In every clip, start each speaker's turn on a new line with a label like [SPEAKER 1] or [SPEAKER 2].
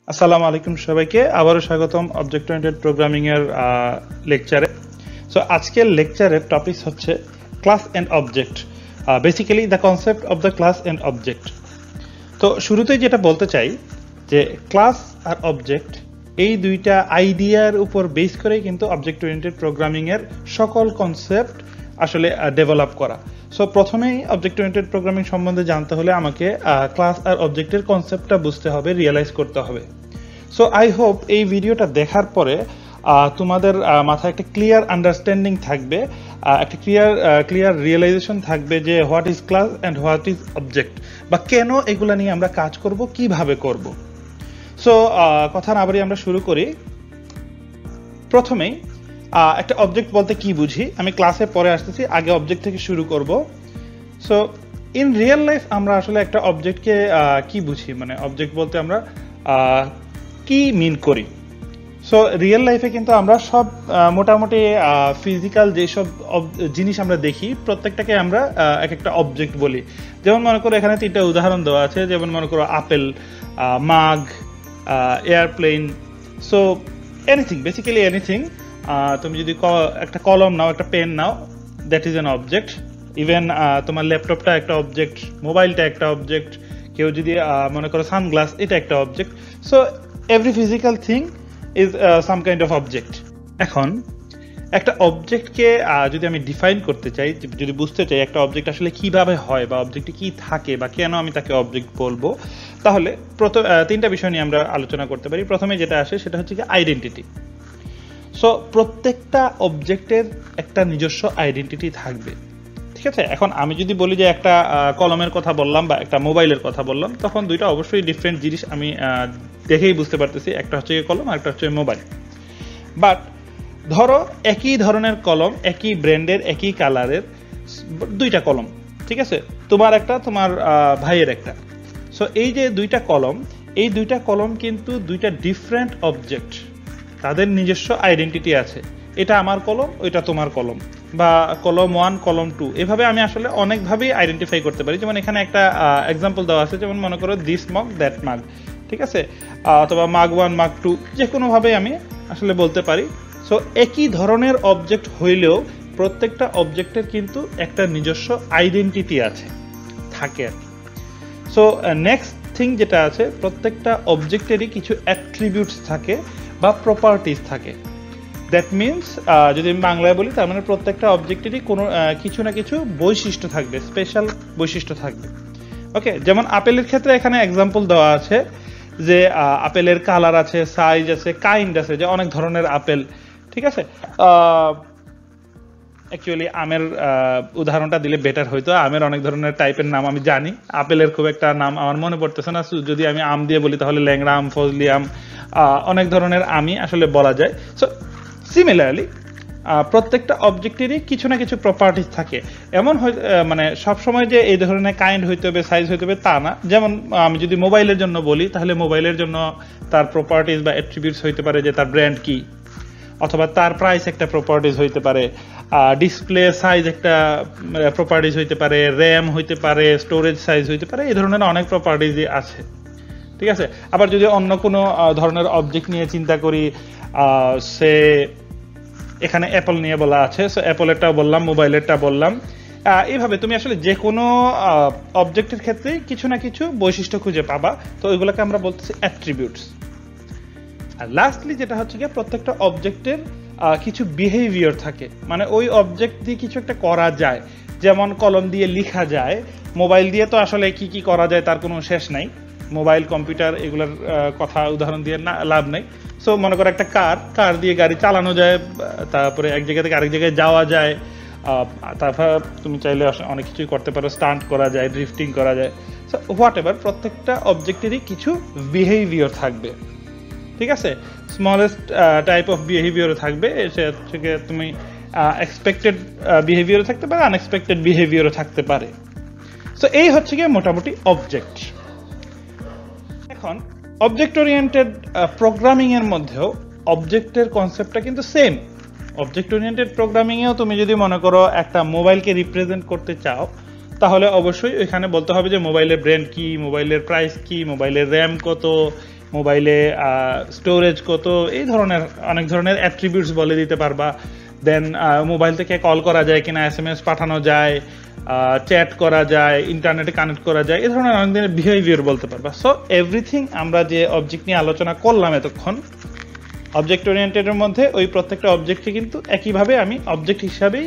[SPEAKER 1] আসসালামু আলাইকুম সবাইকে আবারও স্বাগতম অবজেক্ট ওরিয়েন্টেড প্রোগ্রামিং এর লেকচারে। সো আজকের লেকচারের টপিক হচ্ছে class and object, basically the concept of the class and object. তো শুরুতেই যেটা বলতে চাই যে ক্লাস আর অবজেক্ট এই দুইটা আইডিয়ার উপর বেস করেই কিন্তু অবজেক্ট ওরিয়েন্টেড প্রোগ্রামিং এর সকল কনসেপ্ট আসলে ডেভেলপ করা। সো প্রথমেই অবজেক্ট ওরিয়েন্টেড প্রোগ্রামিং সম্বন্ধে জানতে হলে আমাকে ক্লাস আর অবজেক্টের কনসেপ্টটা বুঝতে হবে, রিয়েলাইজ করতে হবে। সো আই হোপ এই ভিডিওটা দেখার পরে তোমাদের মাথায় একটা ক্লিয়ার আন্ডারস্ট্যান্ডিং থাকবে, একটা ক্লিয়ার রিয়েলাইজেশন থাকবে যে what is class and what is object, বা কেন এগুলা নিয়ে আমরা কাজ করব, কিভাবে করব। সো কথা না বাড়িয়ে আমরা শুরু করি। প্রথমেই একটা অবজেক্ট বলতে কি বুঝি আমি ক্লাসে পরে আসতেছি, আগে অবজেক্ট থেকে শুরু করব। সো ইন রিয়েল লাইফ আমরা আসলে একটা অবজেক্টকে কি বুঝি, মানে অবজেক্ট বলতে আমরা কি মিন করি। সো রিয়েল লাইফে কিন্তু আমরা সব মোটামুটি ফিজিক্যাল যেসব জিনিস আমরা দেখি প্রত্যেকটাকে আমরা এক একটা অবজেক্ট বলি। যেমন মনে করো এখানে তিনটা উদাহরণ দেওয়া আছে, যেমন মনে করো apple, mug, airplane. So anything, basically anything. তুমি যদি একটা কলম নাও, একটা পেন নাও, that is an object. Even তোমার ল্যাপটপটা একটা অবজেক্ট, মোবাইলটা একটা অবজেক্ট, কেউ যদি মনে করো সানগ্লাস, এটা একটা object. So every physical thing is some kind of object. এখন একটা অবজেক্টকে যদি আমি ডিফাইন করতে চাই, যদি বুঝতে চাই একটা অবজেক্ট আসলে কিভাবে হয় বা অবজেক্টে কি থাকে বা কেন আমি তাকে অবজেক্ট বলবো, তাহলে তিনটা বিষয় নিয়ে আমরা আলোচনা করতে পারি। প্রথমে যেটা আসে সেটা হচ্ছে কি আইডেন্টিটি। সো প্রত্যেকটা অবজেক্টের একটা নিজস্ব আইডেন্টিটি থাকবে, ঠিক আছে। এখন আমি যদি বলি যে একটা কলমের কথা বললাম বা একটা মোবাইলের কথা বললাম, তখন দুইটা অবশ্যই ডিফারেন্ট জিনিস আমি দেখেই বুঝতে পারতেছি, একটা হচ্ছে কলম আর একটা হচ্ছে মোবাইল। বাট ধরো একই ধরনের কলম, একই ব্র্যান্ডের, একই কালারের দুইটা কলম, ঠিক আছে, তোমার একটা, তোমার ভাইয়ের একটা। সো এই যে দুইটা কলম, এই দুইটা কলম কিন্তু দুইটা ডিফারেন্ট অবজেক্ট, তাদের নিজস্ব আইডেন্টিটি আছে। এটা আমার কলম, ওইটা তোমার কলম, বা কলম 1 কলম 2, এভাবে আমি আসলে অনেকভাবেই আইডেন্টিফাই করতে পারি। যেমন এখানে একটা এক্সাম্পল দেওয়া আছে, যেমন মনে করো দিস মগ দ্যাট মাগ, ঠিক আছে, অথবা মাগ 1 মাগ 2, যে কোনোভাবেই আমি আসলে বলতে পারি। সো একই ধরনের অবজেক্ট হইলেও প্রত্যেকটা অবজেক্টের কিন্তু একটা নিজস্ব আইডেন্টিটি আছে, থাকে আর কি। সো নেক্সট থিং যেটা আছে, প্রত্যেকটা অবজেক্টেরই কিছু অ্যাট্রিবিউটস থাকে বা প্রপার্টিজ থাকে। দ্যাট মিনস যদি আমি বাংলায় বলি, তার মানে প্রত্যেকটা অবজেক্টেরই কোনো কিছু না কিছু বৈশিষ্ট্য থাকবে, স্পেশাল বৈশিষ্ট্য থাকবে। ওকে, যেমন আপেলের ক্ষেত্রে এখানে এক্সাম্পল দেওয়া আছে যে আপেলের কালার আছে, সাইজ আছে, কাইন্ড আছে, যে অনেক ধরনের আপেল, ঠিক আছে। অ্যাকচুয়ালি আমের উদাহরণটা দিলে বেটার হইতো। আমের অনেক ধরনের টাইপের নাম আমি জানি, আপেলের খুব একটা নাম আমার মনে পড়তেছে না। যদি আমি আম দিয়ে বলি তাহলে ল্যাংড়া আম, ফজলি আম, অনেক ধরনের আমই আসলে বলা যায়। সো সিমিলারলি প্রত্যেকটা অবজেক্টেরই কিছু না কিছু প্রপার্টিজ থাকে। এমন মানে সবসময় যে এই ধরনের কাইন্ড হইতে হবে, সাইজ হইতে হবে, তা না। যেমন আমি যদি মোবাইলের জন্য বলি, তাহলে মোবাইলের জন্য তার প্রপার্টিজ বা অ্যাট্রিবিউটস হইতে পারে যে তার ব্র্যান্ড কি, অথবা তার প্রাইস একটা প্রপার্টিজ হইতে পারে, ডিসপ্লে সাইজ একটা প্রপার্টিজ হইতে পারে, র্যাম হইতে পারে, স্টোরেজ সাইজ হইতে পারে, এই ধরনের অনেক প্রপার্টিজ আছে, ঠিক আছে। আবার যদি অন্য কোনো ধরনের অবজেক্ট নিয়ে চিন্তা করি, সে এখানে অ্যাপল নিয়ে বলা আছে, সো অ্যাপলেরটা বললাম, মোবাইলেরটা বললাম। এইভাবে তুমি আসলে যে কোনো অবজেক্টের ক্ষেত্রে কিছু না কিছু বৈশিষ্ট্য খুঁজে পাবা, তো ওইগুলোকে আমরা বলতেছি অ্যাট্রিবিউটস। আর লাস্টলি যেটা হচ্ছে গিয়ে প্রত্যেকটা অবজেক্টের কিছু বিহেভিয়ার থাকে, মানে ওই অবজেক্ট দিয়ে কিছু একটা করা যায়। যেমন কলম দিয়ে লেখা যায়, মোবাইল দিয়ে তো আসলে কি কি করা যায় তার কোনো শেষ নাই। মোবাইল, কম্পিউটার, এগুলোর কথা উদাহরণ দিয়ে না লাভ নেই। সো মনে করো একটা কার দিয়ে গাড়ি চালানো যায়, তারপরে এক জায়গা থেকে আরেক জায়গায় যাওয়া যায়, তারপর তুমি চাইলে অনেক কিছুই করতে পারো, স্টান্ট করা যায়, ড্রিফটিং করা যায়। সো হোয়াট এভার, প্রত্যেকটা অবজেক্টেরই কিছু বিহেভিয়ার থাকবে, ঠিক আছে। স্মলেস্ট টাইপ অফ বিহেভিয়ারও থাকবে, থেকে তুমি এক্সপেক্টেড বিহেভিয়ারও থাকতে পারে, আনএক্সপেক্টেড বিহেভিয়ারও থাকতে পারে। সো এই হচ্ছে গিয়ে মোটামুটি অবজেক্ট। এখন অবজেক্ট ওরিয়েন্টেড প্রোগ্রামিং এর মধ্যেও অবজেক্টের কনসেপ্টটা কিন্তু সেম। অবজেক্ট ওরিয়েন্টেড প্রোগ্রামিং এও তুমি যদি মনে করো একটা মোবাইলকে রিপ্রেজেন্ট করতে চাও, তাহলে অবশ্যই এখানে বলতে হবে যে মোবাইলের ব্র্যান্ড কি, মোবাইলের প্রাইস কি, মোবাইলের র্যাম কত, মোবাইলে স্টোরেজ কত, এই ধরনের অনেক ধরনের অ্যাট্রিবিউটস বলে দিতে পারবা। দেন মোবাইল থেকে কল করা যায় কিনা, SMS পাঠানো যায়, চ্যাট করা যায়, ইন্টারনেটে কানেক্ট করা যায়, এই ধরনের অনেক ধরনের বিহেভিয়ার বলতে পারবা। সো এভরিথিং আমরা যে অবজেক্ট নিয়ে আলোচনা করলাম এতক্ষণ, অবজেক্ট ওরিয়েন্টেডের মধ্যে ওই প্রত্যেকটা অবজেক্টকে কিন্তু একইভাবে আমি অবজেক্ট হিসাবেই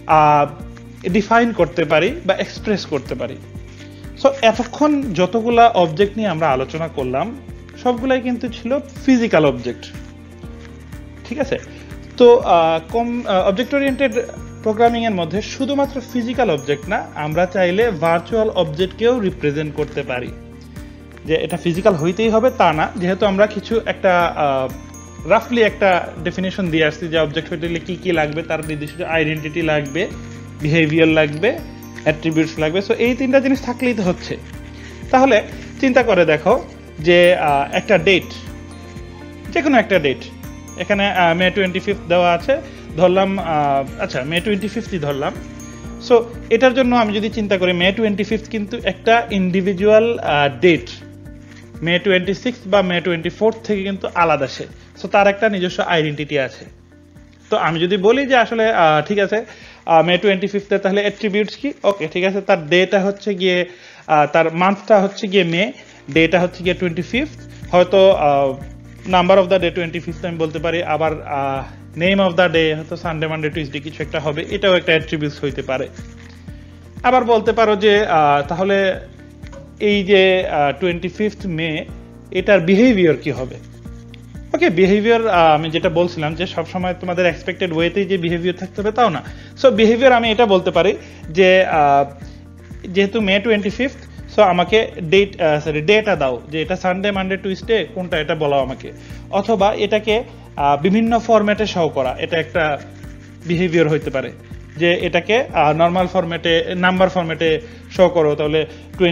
[SPEAKER 1] ডিফাইন করতে পারি বা এক্সপ্রেস করতে পারি। সো এতক্ষণ যতগুলা অবজেক্ট নিয়ে আমরা আলোচনা করলাম সবগুলাই কিন্তু ছিল ফিজিক্যাল অবজেক্ট, ঠিক আছে? তো অবজেক্ট ওরিয়েন্টেড প্রোগ্রামিং এর মধ্যে শুধুমাত্র ফিজিক্যাল অবজেক্ট না, আমরা চাইলে ভার্চুয়াল অবজেক্টকেও রিপ্রেজেন্ট করতে পারি। যে এটা ফিজিক্যাল হইতেই হবে তা না, যেহেতু আমরা কিছু একটা রাফলি একটা ডেফিনেশন দিয়ে আসছি যে অবজেক্ট হইতে গেলে কি কি লাগবে, তার নির্দিষ্ট আইডেন্টিটি লাগবে, বিহেভিয়ার লাগবে, অ্যাট্রিবিউটস লাগবে। সো এই তিনটা জিনিস থাকলেই তো হচ্ছে। তাহলে চিন্তা করে দেখো যে একটা ডেট, যে কোনো একটা ডেট, এখানে মে 25 দেওয়া আছে, ধরলাম আচ্ছা মে 25ই ধরলাম। সো এটার জন্য আমি যদি চিন্তা করি মে 25 কিন্তু একটা ইন্ডিভিজুয়াল ডেট, মে 26 বা মে 24 থেকে কিন্তু আলাদা সে। সো তার একটা নিজস্ব আইডেন্টিটি আছে। তো আমি যদি বলি যে আসলে ঠিক আছে মে 25 তাহলে অ্যাট্রিবিউটস কি, ওকে ঠিক আছে, তার ডেটা হচ্ছে গিয়ে, তার মান্থটা হচ্ছে গিয়ে মে, ডেটা হচ্ছে গিয়ে 25, হয়তো নাম্বার অফ দ্য ডে 25 আমি বলতে পারি, আবার নেম অফ দ্য ডে হয়তো সানডে মানডে টুইসডে কিছু একটা হবে, এটাও একটা অ্যাট্রিবিউটস হইতে পারে। আবার বলতে পারো যে তাহলে এই যে 25 মে এটার বিহেভিয়ার কি হবে। ওকে, বিহেভিয়ার আমি যেটা বলছিলাম যে সবসময় তোমাদের এক্সপেক্টেড ওয়েতেই যে বিহেভিয়ার থাকতে হবে তাও না। সো বিহেভিয়ার আমি এটা বলতে পারি যে যেহেতু মে 25, সো আমাকে ডেটা দাও, যে এটা সানডে মানডে টুইসডে কোনটা এটা বলাও আমাকে, অথবা এটাকে বিভিন্ন ফরম্যাটে শো করা, এটা একটা বিহেভিয়ার হইতে পারে। যে এটাকে নর্মাল ফরম্যাটে, নাম্বার ফরম্যাটে শো করো, তাহলে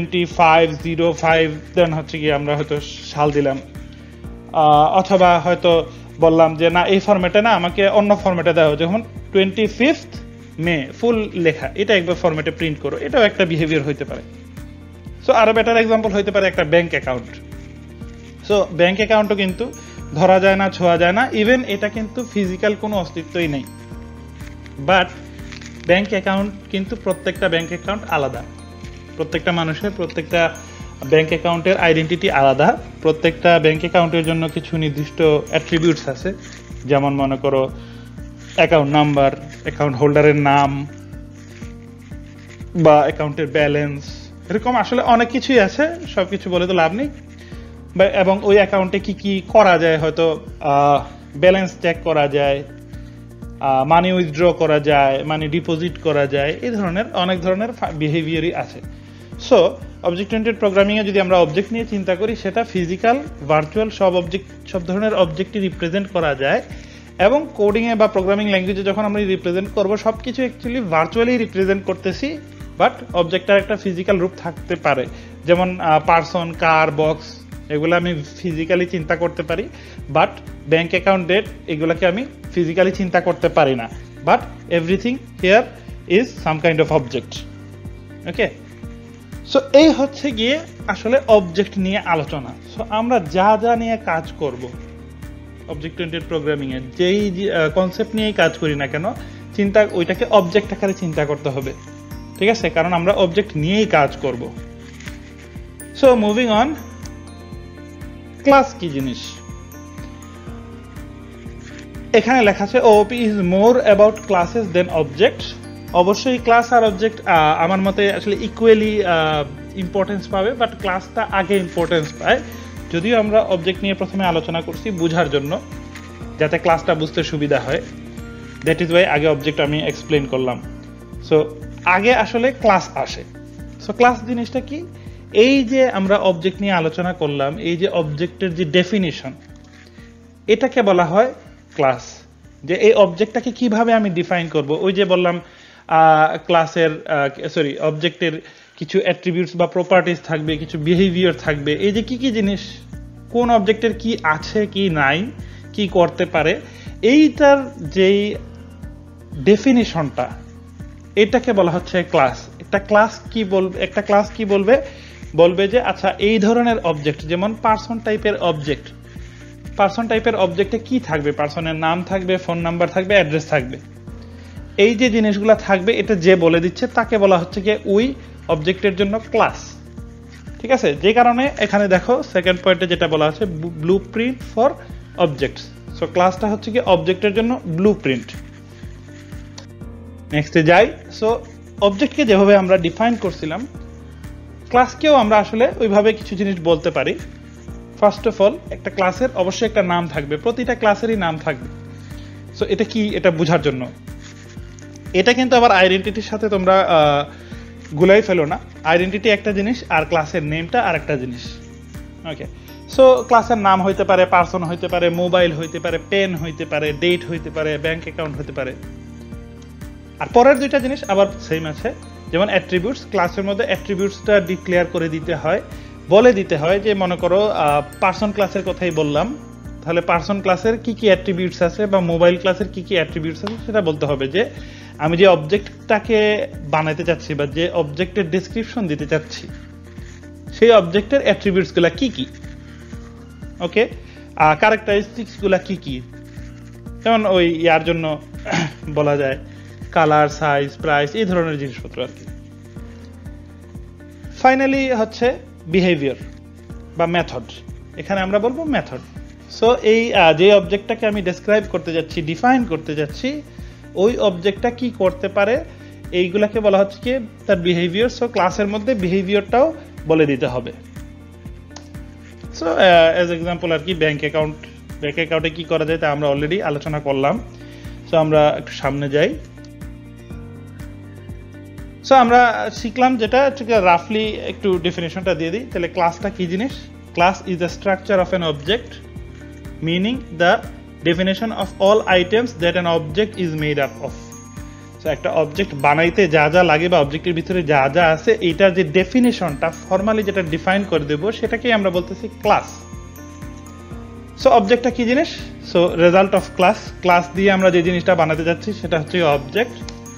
[SPEAKER 1] 2505 দেন হচ্ছে গিয়ে আমরা হয়তো সাল দিলাম, অথবা হয়তো বললাম যে না এই ফরম্যাটে না, আমাকে অন্য ফরম্যাটে দেওয়া, যেমন 25 মে ফুল লেখা, এটা একবার ফরম্যাটে প্রিন্ট করো, এটাও একটা বিহেভিয়ার হইতে পারে। সো আরো বেটার এক্সাম্পল হইতে পারে একটা ব্যাংক অ্যাকাউন্ট। সো ব্যাংক অ্যাকাউন্টও কিন্তু ধরা যায় না, ছোঁয়া যায় না, ইভেন এটা কিন্তু ফিজিক্যাল কোনো অস্তিত্বই নেই। বাট ব্যাংক অ্যাকাউন্ট কিন্তু প্রত্যেকটা ব্যাংক অ্যাকাউন্ট আলাদা, প্রত্যেকটা মানুষের প্রত্যেকটা ব্যাংক অ্যাকাউন্টের আইডেন্টিটি আলাদা, প্রত্যেকটা ব্যাংক অ্যাকাউন্টের জন্য কিছু নির্দিষ্ট অ্যাট্রিবিউটস আছে, যেমন মনে করো অ্যাকাউন্ট নাম্বার, অ্যাকাউন্ট হোল্ডারের নাম, বা অ্যাকাউন্টের ব্যালেন্স, এরকম আসলে অনেক কিছুই আছে, সবকিছু বলে তো লাভ নেই। এবং ওই অ্যাকাউন্টে কি কি করা যায়, হয়তো ব্যালেন্স চেক করা যায়, মানি উইথড্র করা যায়, মানি ডিপোজিট করা যায়, এই ধরনের অনেক ধরনের বিহেভিয়ারই আছে। সো অবজেক্ট ওরিয়েন্টেড প্রোগ্রামিংয়ে যদি আমরা অবজেক্ট নিয়ে চিন্তা করি, সেটা ফিজিক্যাল, ভার্চুয়াল সব ধরনের অবজেক্টই রিপ্রেজেন্ট করা যায়। এবং কোডিংয়ে বা প্রোগ্রামিং ল্যাঙ্গুয়েজে যখন আমরা রিপ্রেজেন্ট করবো, সব কিছু অ্যাকচুয়ালি ভার্চুয়ালি রিপ্রেজেন্ট করতেছি, বাট অবজেক্টটার একটা ফিজিক্যাল রূপ থাকতে পারে। যেমন পার্সন, কার, বক্স, এগুলো আমি ফিজিক্যালি চিন্তা করতে পারি, বাট ব্যাংক অ্যাকাউন্ট, ডেট, এগুলোকে আমি ফিজিক্যালি চিন্তা করতে পারি না, but everything here is some kind of object. Okay, so এই হচ্ছে গিয়ে আসলে অবজেক্ট নিয়ে আলোচনা। সো আমরা যা যা নিয়ে কাজ করব অবজেক্ট ওরিয়েন্টেড প্রোগ্রামিং এর, যেই কনসেপ্ট নিয়েই কাজ করি না কেন, চিন্তা ওইটাকে অবজেক্ট আকারে চিন্তা করতে হবে, ঠিক আছে? কারণ আমরা অবজেক্ট নিয়েই কাজ করব। সো মুভিং অন, ক্লাস কি জিনিস? এখানে লেখা আছে OOP is more about classes than object. অবশ্যই ক্লাস আর অবজেক্ট আমার মতে আসলে ইকুয়ালি ইম্পর্টেন্স পাবে, বাট ক্লাসটা আগে ইম্পর্টেন্স পায়। যদিও আমরা অবজেক্ট নিয়ে প্রথমে আলোচনা করছি বোঝার জন্য, যাতে ক্লাসটা বুঝতে সুবিধা হয়, দ্যাট ইজ ওয়াই আগে অবজেক্ট আমি এক্সপ্লেন করলাম। সো আগে আসলে ক্লাস আসে। সো ক্লাস জিনিসটা কি? এই যে আমরা অবজেক্ট নিয়ে আলোচনা করলাম, এই যে অবজেক্টের যে ডেফিনিশন, এটাকে বলা হয় ক্লাস। যে এই অবজেক্টটাকে কিভাবে আমি ডিফাইন করব, ওই যে বললাম ক্লাসের অবজেক্টের কিছু অ্যাট্রিবিউটস বা প্রপার্টিজ থাকবে, কিছু বিহেভিয়ার থাকবে, এই যে কি কি জিনিস, কোন অবজেক্টের কি আছে কি নাই, কি করতে পারে, এইটার যেই ডেফিনিশনটা, এটাকে বলা হচ্ছে ক্লাস। একটা ক্লাস কি বলবে বলবে যে আচ্ছা এই ধরনের অবজেক্ট, যেমন পার্সন টাইপের অবজেক্ট, পার্সন টাইপের অবজেক্টে কি থাকবে, পার্সনের নাম থাকবে, ফোন নাম্বার থাকবে, অ্যাড্রেস থাকবে। এই যে জিনিসগুলো থাকবে এটা যে বলে দিচ্ছে তাকে বলা হচ্ছে কি ওই অবজেক্টের জন্য ক্লাস। ঠিক আছে, যে কারণে এখানে দেখো সেকেন্ড পয়েন্টে যেটা বলা আছে ব্লুপ্রিন্ট ফর অবজেক্টস। সো ক্লাসটা হচ্ছে কি অবজেক্টের জন্য ব্লুপ্রিন্ট। নেক্সটে যাই। সো অবজেক্টকে যেভাবে আমরা ডিফাইন করছিলাম, ক্লাসকেও আমরা আসলে ওইভাবে কিছু জিনিস বলতে পারি। ফার্স্ট অফ অল একটা ক্লাসের অবশ্যই একটা নাম থাকবে, প্রতিটা ক্লাসেরই নাম থাকবে। সো এটা কি, এটা বোঝার জন্য এটা কিন্তু আবার আইডেন্টিটির সাথে তোমরা গুলাই ফেলো না। আইডেন্টিটি একটা জিনিস আর ক্লাসের নেমটা আর একটা জিনিস। ওকে, সো ক্লাসের নাম হইতে পারে, পার্সন হইতে পারে, মোবাইল হইতে পারে, পেন হইতে পারে, ডেট হইতে পারে, ব্যাংক অ্যাকাউন্ট হইতে পারে। আর পরের দুইটা জিনিস আবার সেম আছে, যেমন অ্যাট্রিবিউটস। ক্লাসের মধ্যে অ্যাট্রিবিউটসটা ডিক্লেয়ার করে দিতে হয়, বলে দিতে হয় যে মনে করো পার্সন ক্লাসের কথাই বললাম, তাহলে পার্সন ক্লাসের কি কি অ্যাট্রিবিউটস আছে বা মোবাইল ক্লাসের কি কি অ্যাট্রিবিউটস আছে সেটা বলতে হবে, যে আমি যে অবজেক্টটাকে বানাইতে চাচ্ছি বা যে অবজেক্টের ডেসক্রিপশন দিতে চাচ্ছি সেই অবজেক্টের অ্যাট্রিবিউটসগুলো কি কি। ওকে, ক্যারেক্টারিস্টিক্সগুলো কি কি, যেমন ওই ইয়ার জন্য বলা যায় কালার, সাইজ, প্রাইস, এই ধরনের জিনিসপত্র আর কি। ফাইনালি হচ্ছে বিহেভিয়ার বা মেথড, এখানে আমরা বলবো মেথড। সো এই যে অবজেক্টটাকে আমি ডেসক্রাইব করতে যাচ্ছি, ডিফাইন করতে যাচ্ছি, ওই অবজেক্টটা কি করতে পারে এইগুলাকে বলা হচ্ছে কি তার বিহেভিয়ার। সো ক্লাসের মধ্যে বিহেভিয়ারটাও বলে দিতে হবে। সো অ্যাজ এক্সাম্পল আর কি ব্যাংক অ্যাকাউন্ট, ব্যাংক অ্যাকাউন্টে কি করা যায় তা আমরা অলরেডি আলোচনা করলাম। সো আমরা একটু সামনে যাই। সো আমরা শিখলাম যেটা রাফলি একটু ডেফিনেশনটা দিয়ে দিই। তাহলে ক্লাসটা কি জিনিস? Class is the structure of an object, meaning the definition of all items that an object is made up of. So একটা অবজেক্ট বানাইতে যা যা লাগে বা অবজেক্টের ভিতরে যা যা আছে এইটার যে ডেফিনেশনটা ফর্মালি যেটা ডিফাইন করে দেব সেটাকেই আমরা বলতেছি ক্লাস। সো অবজেক্টটা কি জিনিস? So result of class, class দিয়ে আমরা যে জিনিসটা বানাতে যাচ্ছি সেটা হচ্ছে অবজেক্ট।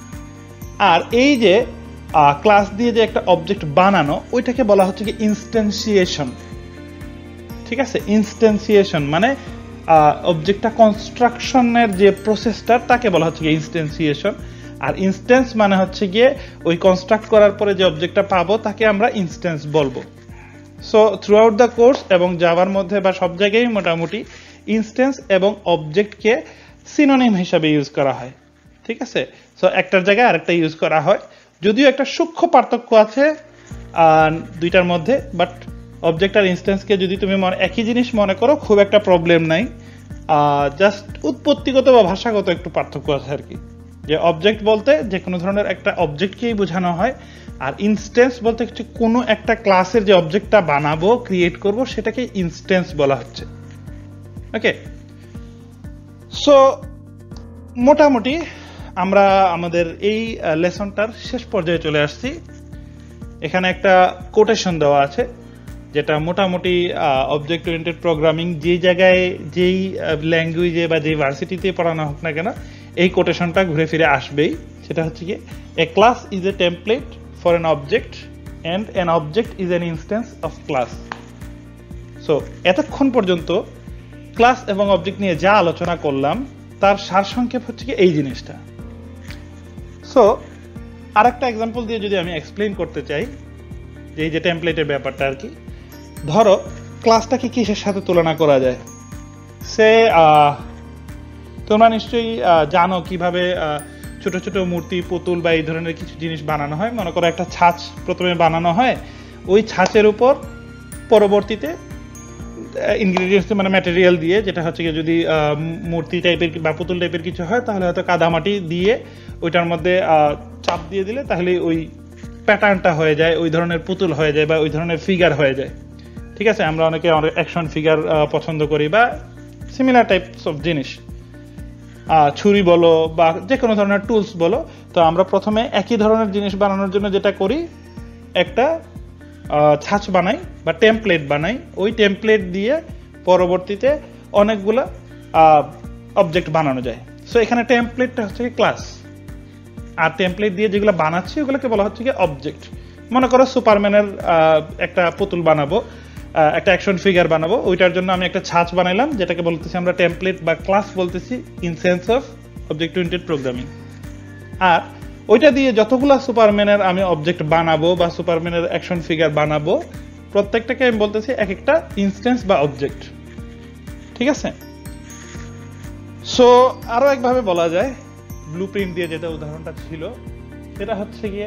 [SPEAKER 1] আর এই যে ক্লাস দিয়ে যে একটা অবজেক্ট বানানো ওইটাকে বলা হচ্ছে কি ইনস্ট্যান্সিয়েশন। ঠিক আছে, ইনস্ট্যান্সিয়েশন মানে অবজেক্টটা কনস্ট্রাকশনের যে প্রসেসটা তাকে বলা হচ্ছে কি ইনস্ট্যান্সিয়েশন। আর ইনস্ট্যান্স মানে হচ্ছে গিয়ে ওই কনস্ট্রাক্ট করার পরে যে অবজেক্টটা পাবো তাকে আমরা ইনস্ট্যান্স বলবো। So throughout the course এবং জাভার মধ্যে বা সব জায়গায় মোটামুটি ইনস্ট্যান্স এবং অবজেক্টকে সিনোনিম হিসাবে ইউজ করা হয়। ঠিক আছে, সো একটার জায়গায় আরেকটা ইউজ করা হয়, যদিও একটা সূক্ষ্ম পার্থক্য আছে দুইটার মধ্যে, বাট অবজেক্ট আর ইনস্ট্যান্সকে যদি তুমি একই জিনিস মনে করো খুব একটা প্রবলেম নাই। জাস্ট উৎপত্তিগত বা ভাষাগত একটু পার্থক্য আছে আর কি, যে অবজেক্ট বলতে যে কোনো ধরনের একটা অবজেক্টকেই বোঝানো হয়, আর ইনস্ট্যান্স বলতে হচ্ছে কোনো একটা ক্লাসের যে অবজেক্টটা বানাবো, ক্রিয়েট করব সেটাকে ইনস্ট্যান্স বলা হচ্ছে। ওকে, সো মোটামুটি আমরা আমাদের এই লেসনটার শেষ পর্যায়ে চলে আসছি। এখানে একটা কোটেশন দেওয়া আছে যেটা মোটামুটি অবজেক্ট ওরিয়েন্টেড প্রোগ্রামিং যেই জায়গায় যেই ল্যাঙ্গুয়েজে বা যেই ভার্সিটিতে পড়ানো হোক না কেন এই কোটেশনটা ঘুরে ফিরে আসবেই। সেটা হচ্ছে কি a class is a template for an object and an object is an instance of class. So এতক্ষণ পর্যন্ত ক্লাস এবং অবজেক্ট নিয়ে যা আলোচনা করলাম তার সারসংক্ষেপ হচ্ছে কি এই জিনিসটা। সো আরেকটা এক্সাম্পল দিয়ে যদি আমি এক্সপ্লেইন করতে চাই যে এই যে টেমপ্লেটের ব্যাপারটা আর কি, ধরো ক্লাসটাকে কিসের সাথে তুলনা করা যায়। সে তোমরা নিশ্চয়ই জানো কিভাবে ছোট ছোট মূর্তি, পুতুল বা এই ধরনের কিছু জিনিস বানানো হয়। মনে করো একটা ছাঁচ প্রথমে বানানো হয়, ওই ছাঁচের উপর পরবর্তীতে ইনগ্রিডিয়েন্টস মানে ম্যাটেরিয়াল দিয়ে, যেটা হচ্ছে কি যদি মূর্তি টাইপের বা পুতুল টাইপের কিছু হয় তাহলে হয়তো কাদামাটি দিয়ে ওইটার মধ্যে চাপ দিয়ে দিলে তাহলে ওই প্যাটার্নটা হয়ে যায়, ওই ধরনের পুতুল হয়ে যায় বা ওই ধরনের ফিগার হয়ে যায়। ঠিক আছে, আমরা অনেকে অ্যাকশন ফিগার পছন্দ করি বা সিমিলার টাইপস অফ জিনিস, ছুরি বলো বা যে কোনো ধরনের টুলস বলো। তো আমরা প্রথমে একই ধরনের জিনিস বানানোর জন্য যেটা করি, একটা ছাঁচ বানাই বা টেমপ্লেট বানাই, ওই টেমপ্লেট দিয়ে পরবর্তীতে অনেকগুলো অবজেক্ট বানানো যায়। সো এখানে টেমপ্লেটটা হচ্ছে কি ক্লাস, আর টেমপ্লেট দিয়ে যেগুলো বানাচ্ছি ওগুলোকে বলা হচ্ছে কি অবজেক্ট। মনে করো সুপারম্যানের একটা পুতুল বানাবো, একটা অ্যাকশন ফিগার বানাবো, ওইটার জন্য আমি একটা ছাঁচ বানাইলাম, যেটাকে বলতেছি আমরা টেমপ্লেট বা ক্লাস বলতেছি in sense of object oriented programming. আর ওইটা দিয়ে যতগুলা সুপারম্যানের আমি অবজেক্ট বানাবো বা সুপারম্যানের অ্যাকশন ফিগার বানাবো, প্রত্যেকটাকে আমি বলতেছি এক একটা ইনস্ট্যান্স বা অবজেক্ট। ঠিক আছে? সো আরো একভাবে বলা যায়, ব্লুপ্রিন্ট দিয়ে যেটা উদাহরণটা ছিল, সেটা হচ্ছে গিয়ে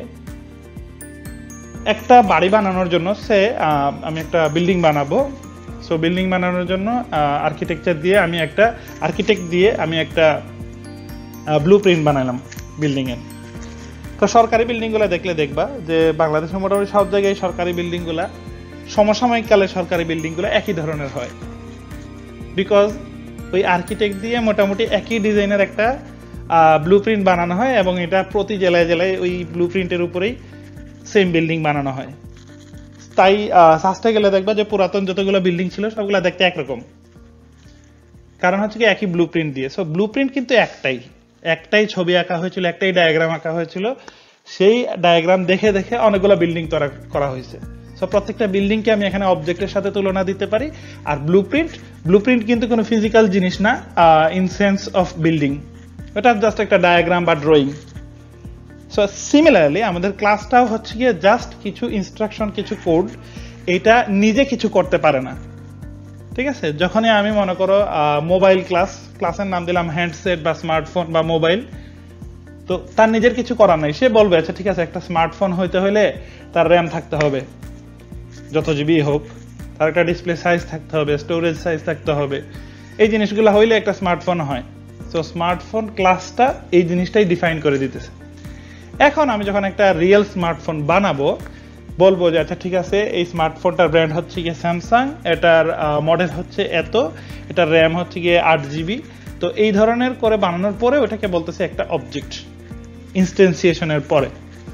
[SPEAKER 1] একটা বাড়ি বানানোর জন্য আমি একটা বিল্ডিং বানাবো। সো বিল্ডিং বানানোর জন্য আর্কিটেক্ট দিয়ে আমি একটা ব্লুপ্রিন্ট বানালাম বিল্ডিং এর। তো সরকারি বিল্ডিং গুলা দেখলে দেখবা যে বাংলাদেশের মোটামুটি সব জায়গায় সরকারি বিল্ডিং গুলা, সমসাময়িক কালে সরকারি বিল্ডিং গুলা একই ধরনের হয়, বিকজ ওই আর্কিটেক্ট দিয়ে মোটামুটি একই ডিজাইনের একটা ব্লুপ্রিন্ট বানানো হয় এবং এটা প্রতি জেলায় জেলায় ওই ব্লুপ্রিন্টের উপরেই সেম বিল্ডিং বানানো হয়। তাই সাস্টে গেলে দেখবা যে পুরাতন যতগুলো বিল্ডিং ছিল সবগুলো দেখতে একরকম, কারণ হচ্ছে কি একই ব্লুপ্রিন্ট দিয়ে। সো ব্লুপ্রিন্ট কিন্তু একটাই ছবি আঁকা হয়েছিল, একটাই ডায়াগ্রাম আঁকা হয়েছিল, সেই ডায়াগ্রাম দেখে দেখে অনেকগুলো বিল্ডিং তৈরি করা হয়েছে। সো প্রত্যেকটা বিল্ডিংকে আমি এখানে অবজেক্টের সাথে তুলনা দিতে পারি। আর ব্লুপ্রিন্ট কিন্তু কোনো ফিজিক্যাল জিনিস না ইন সেন্স অফ বিল্ডিং, এটা জাস্ট একটা ডায়াগ্রাম বা ড্রয়িং। সো সিমিলারলি আমাদের ক্লাসটাও হচ্ছে গিয়ে জাস্ট কিছু ইনস্ট্রাকশন, কিছু কোড, এটা নিজে কিছু করতে পারে না। ঠিক আছে? যখনই আমি মনে করো মোবাইল ক্লাসের নাম দিলাম হ্যান্ডসেট বা স্মার্টফোন বা মোবাইল, তো তার নিজের কিছু করার নাই। সে বলবে আচ্ছা ঠিক আছে, একটা স্মার্টফোন হইতে হলে তার র্যাম থাকতে হবে যত জিবি হোক, তার একটা ডিসপ্লে সাইজ থাকতে হবে, স্টোরেজ সাইজ থাকতে হবে, এই জিনিসগুলো হইলে একটা স্মার্টফোন হয়। সো স্মার্টফোন ক্লাসটা এই জিনিসটাই ডিফাইন করে দিতেছে। এখন আমি যখন একটা রিয়েল স্মার্টফোন বানাবো, বলবো যে আচ্ছা ঠিক আছে, এই স্মার্টফোনটার ব্র্যান্ড হচ্ছে গিয়ে স্যামসাং, এটার মডেল হচ্ছে এত, এটার র্যাম হচ্ছে গিয়ে 8 জিবি। তো এই ধরনের করে বানানোর পরে ওটাকে বলতেছে একটা অবজেক্ট ইনস্ট্যান্সিয়েশনের পরে।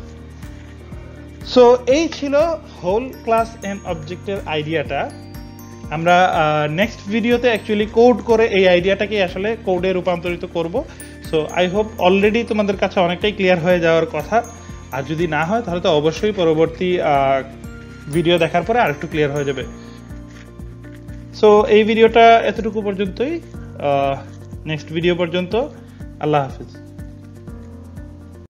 [SPEAKER 1] সো এই ছিল হোল ক্লাস এন্ড অবজেক্টের আইডিয়াটা। আমরা নেক্সট ভিডিওতে অ্যাকচুয়ালি কোড করে এই আইডিয়াটাকে আসলে কোডে রূপান্তরিত করব। সো আই হোপ অলরেডি তোমাদের কাছে অনেকটাই ক্লিয়ার হয়ে যাওয়ার কথা, আর যদি না হয় তাহলে তো অবশ্যই পরবর্তী ভিডিও দেখার পরে আরেকটু ক্লিয়ার হয়ে যাবে। সো এই ভিডিওটা এতটুকু পর্যন্তই, নেক্সট ভিডিও পর্যন্ত আল্লাহ হাফিজ।